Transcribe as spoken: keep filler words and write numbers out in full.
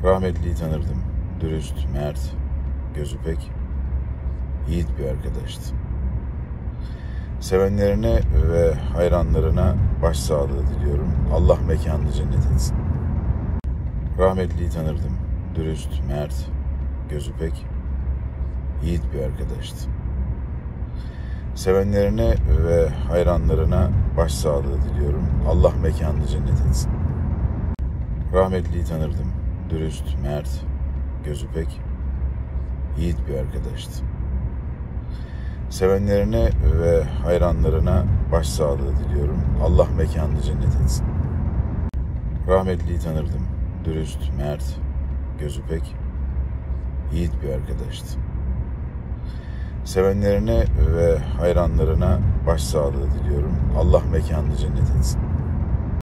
Rahmetliyi tanırdım. Dürüst, mert, gözü pek, yiğit bir arkadaştı. Sevenlerine ve hayranlarına başsağlığı diliyorum. Allah mekanını cennet etsin. Rahmetliyi tanırdım. Dürüst, mert, gözü pek, yiğit bir arkadaştı. Sevenlerine ve hayranlarına başsağlığı diliyorum. Allah mekanını cennet etsin. Rahmetliyi tanırdım. Dürüst, mert, gözü pek, yiğit bir arkadaştı. Sevenlerine ve hayranlarına başsağlığı diliyorum. Allah mekanını cennet etsin. Rahmetliyi tanırdım. Dürüst, mert, gözü pek, yiğit bir arkadaştı. Sevenlerine ve hayranlarına başsağlığı diliyorum. Allah mekanını cennet etsin.